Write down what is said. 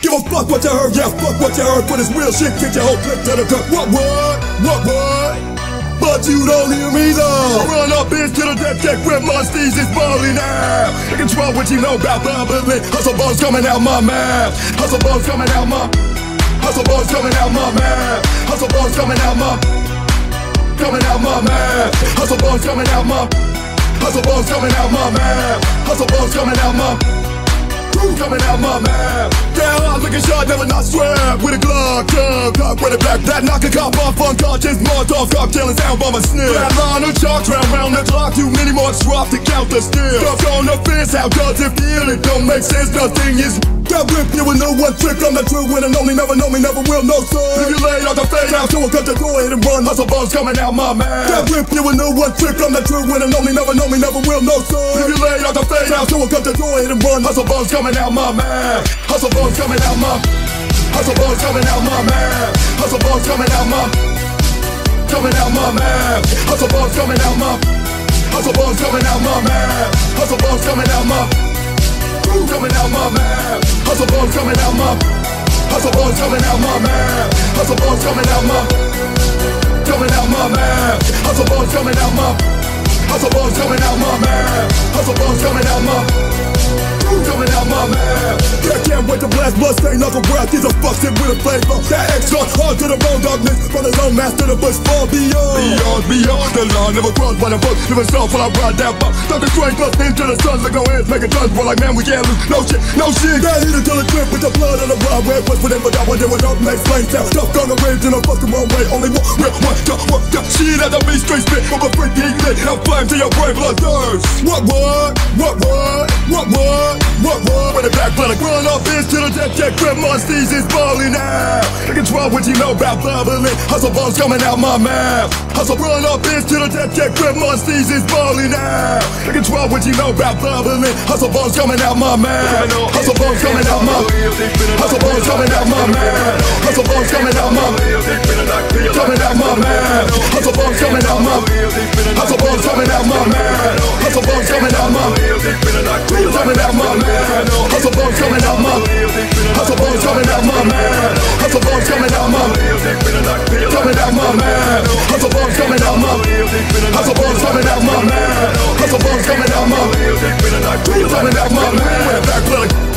give a fuck what you heard, yeah, fuck what you heard. For this real shit, kick your whole clip to the dirt. What? But you don't hear me though. Run up bitch to the death check where Monsteez is balling now. I control what you know about bubbling. Hustle bones coming out my mouth. Hustle bones coming out my. Hustle bones coming out my mouth. Hustle bones coming out my. Coming out my mouth. Hustle bones coming out my. Hustle bones coming out my mouth. Hustle bones coming out my. Coming out my mouth. Down hard looking shot, never not strapped. With a Glock, cock with a black bat. Knock a cop off unconscious. Molotov cocktail and sound bomb a sniff. Flat line of chalk, round the clock. Too many more drop to count the steel. Stuck on the fence, how does it feel? It don't make sense, nothing is. Got whipped you with no one trick. I'm not true when I know me, never will, no sir. If you laid off the fade out, someone cut the door, hit and run. Hustle bones coming out my mouth. Got whipped you with no one trick. I'm not true when I know me, never will, no sir. If you laid off the fade out, someone cut the door, hit and run. Hustle bones coming out my mouth. Hustle bones coming out my. Hustle bones coming out my mouth. Hustle bones coming out my. Coming out my mouth. Hustle bones coming out my. Hustle bones coming out my mouth. Hustle bones coming out my. Coming out my mouth. Hustle bones coming out my. Hustle bones coming out my mouth. Hustle bones coming out my. Coming out my mouth. Hustle bones coming out my. Hustle bones coming out my mouth. Hustle bones coming out my. Coming out my mouth. Yeah, can't wait to blast blood stain knuckle breath. Gives a fuck shit with a flavor. That extra hard to the road darkness. From his own master the bush far beyond. Beyond the line. Never crossed by the book. Never saw while I ride that buck. Stuck the straight bust into the sun. Like no hands make a touch. Boy like man we can't lose. No shit. Got hit until it drip with the blood on the ride. Where it was for them but that one they were up next flame town. Tough gun arranged in a fucking wrong way. Only one real one. Shit at the beat straight spit. From a freak heat lit. I'm flame to your brain blood thirst. What? With a back blood, run up bitch to the death check where Monsteez is balling out. I control what you know about bubbling. Hustle bones coming out my mouth. Hustle run up bitch to the death check where Monsteez is balling out. I control what you know about bubbling. Hustle bones coming out my mouth. Hustle bones coming out my. Hustle bones coming out my mouth. Hustle bones coming out my. Coming out my mouth. Hustle bones coming out my. Hustle bones coming out my mouth. Hustle bones coming out my. Coming out my mouth. Hustle bones coming out my. Hustle bones coming out my mouth. Hustle bones coming out my. Coming out my mouth. Hustle bones coming out my. Hustle bones coming out my mouth. Hustle bones coming out my. Coming out my mouth. Back blood.